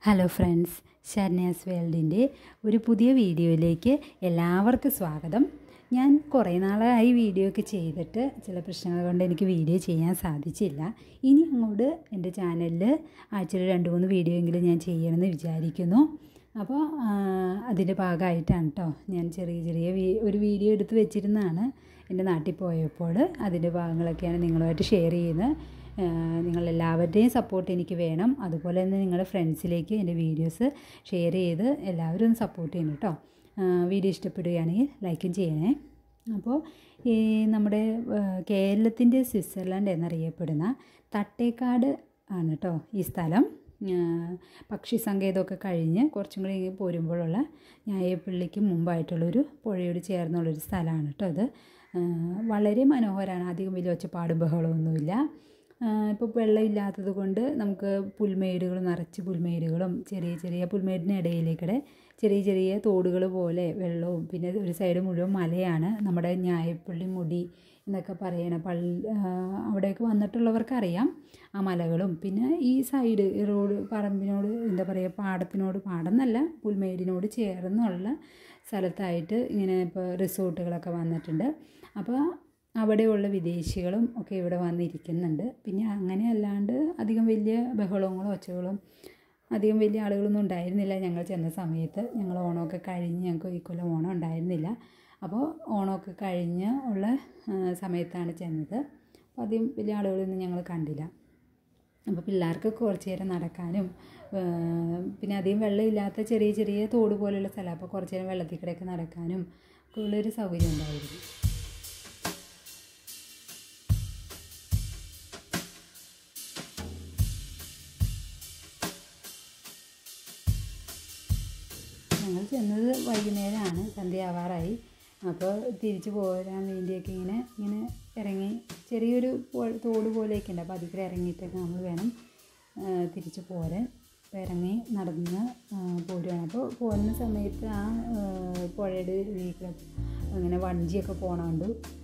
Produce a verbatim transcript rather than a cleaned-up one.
Hello friends, Saranya's വേൾഡിൻ്റെ ഒരു പുതിയ വീഡിയോയിലേക്ക് എല്ലാവർക്കും സ്വാഗതം. ഞാൻ കുറേ നാളായി വീഡിയോ ഒക്കെ ചെയ്തിട്ട് ചില പ്രശ്നങ്ങൾ കൊണ്ട് എനിക്ക് വീഡിയോ ചെയ്യാൻ സാധിച്ചില്ല. ഇനി അങ്ങോട്ട് എൻ്റെ ചാനലിൽ ആഴ്ചയിൽ രണ്ട് മൂന്ന് വീഡിയോ എങ്കിലും ഞാൻ ചെയ്യണമെന്ന് വിചാരിക്കുന്നു. അപ്പോൾ അതിൻ്റെ ഭാഗമായിട്ടാണ് കേട്ടോ ഞാൻ ചെറിയ ചെറിയ ഒരു വീഡിയോ എടുത്ത് വെച്ചിരുന്നതാണ്. എൻ്റെ നാട്ടിൽ പോയപ്പോൾ അതിൻ്റെ ഭാഗങ്ങളൊക്കെയാണ് നിങ്ങളുമായിട്ട് ഷെയർ ചെയ്യുന്നത്. നിങ്ങളെല്ലാവരുടെയും സപ്പോർട്ട് എനിക്ക് വേണം. അതുപോലെ തന്നെ നിങ്ങളുടെ ഫ്രണ്ട്സിലേക്ക് എൻ്റെ വീഡിയോസ് ഷെയർ ചെയ്ത് എല്ലാവരും ഒന്ന് സപ്പോർട്ട് ചെയ്യണം കേട്ടോ. വീഡിയോ ഇഷ്ടപ്പെടുകയാണെങ്കിൽ ലൈക്കും ചെയ്യണേ. അപ്പോൾ ഈ നമ്മുടെ കേരളത്തിൻ്റെ സ്വിറ്റ്സർലൻഡ് എന്നറിയപ്പെടുന്ന തട്ടേക്കാട് ആണ് കേട്ടോ ഈ സ്ഥലം. പക്ഷി സങ്കേതമൊക്കെ കഴിഞ്ഞ് കുറച്ചും കൂടി പോരുമ്പോഴുള്ള ഞായപ്പള്ളിക്ക് മുമ്പായിട്ടുള്ളൊരു പുഴയോട് ചേർന്നുള്ളൊരു സ്ഥലമാണ് കേട്ടോ ഇത്. വളരെ മനോഹരമാണ്. അധികം വലിയ ഒച്ചപ്പാടും ബഹളമൊന്നുമില്ല. ഇപ്പോൾ വെള്ളമില്ലാത്തത് കൊണ്ട് നമുക്ക് പുൽമേടുകൾ നിറച്ച് പുൽമേടുകളും ചെറിയ ചെറിയ പുൽമേടിന് ഇടയിലേക്കിടെ ചെറിയ ചെറിയ തോടുകൾ പോലെ വെള്ളവും, പിന്നെ ഒരു സൈഡ് മുഴുവൻ മലയാണ്. നമ്മുടെ ഞായപ്പള്ളി മുടി എന്നൊക്കെ പറയണ പള്ളി അവിടേക്ക് വന്നിട്ടുള്ളവർക്കറിയാം ആ മലകളും. പിന്നെ ഈ സൈഡ് റോഡ് പറമ്പിനോട് എന്താ പറയുക പാടത്തിനോട് പാടം എന്നല്ല പുൽമേടിനോട് ചേർന്നുള്ള സ്ഥലത്തായിട്ട് ഇങ്ങനെ ഇപ്പോൾ റിസോർട്ടുകളൊക്കെ വന്നിട്ടുണ്ട്. അപ്പോൾ അവിടെയുള്ള വിദേശികളും ഒക്കെ ഇവിടെ വന്നിരിക്കുന്നുണ്ട്. പിന്നെ അങ്ങനെ അല്ലാണ്ട് അധികം വലിയ ബഹളങ്ങളോ ഒച്ചകളും അധികം വലിയ ആളുകളൊന്നും ഉണ്ടായിരുന്നില്ല ഞങ്ങൾ ചെന്ന സമയത്ത്. ഞങ്ങൾ ഓണമൊക്കെ കഴിഞ്ഞ് ഞങ്ങൾക്ക് ഈ കൊല്ലം ഓണം ഉണ്ടായിരുന്നില്ല. അപ്പോൾ ഓണമൊക്കെ കഴിഞ്ഞ് ഉള്ള സമയത്താണ് ചെന്നത്. അപ്പോൾ അധികം വലിയ ആളുകളൊന്നും ഞങ്ങൾ കണ്ടില്ല. അപ്പോൾ പിള്ളേർക്ക് കുറച്ച് നേരം നടക്കാനും പിന്നെ അധികം വെള്ളമില്ലാത്ത ചെറിയ ചെറിയ തോട് പോലെയുള്ള സ്ഥലം, അപ്പോൾ കുറച്ച് നേരം വെള്ളത്തിൽ കൂടെയൊക്കെ നടക്കാനും ഒക്കെ ഉള്ളൊരു സൗകര്യം ഉണ്ടായിരുന്നു. ഞങ്ങൾ ചെന്നത് വൈകുന്നേരമാണ്, സന്ധ്യയാവാറായി. അപ്പോൾ തിരിച്ച് പോരാൻ വേണ്ടിയൊക്കെ ഇങ്ങനെ ഇങ്ങനെ ഇറങ്ങി ചെറിയൊരു തോട് പോലെയൊക്കെ ഉണ്ട്. അപ്പോൾ അതിൽ കൂടെ ഇറങ്ങിയിട്ടൊക്കെ നമ്മൾ വേണം തിരിച്ച് പോരാൻ. അപ്പോൾ ഇറങ്ങി നടന്ന് പോരുകയാണ്. അപ്പോൾ പോകുന്ന സമയത്ത് ആ പുഴയുടെ വീട്ടിൽ അങ്ങനെ വഞ്ചിയൊക്കെ പോകണമുണ്ട്.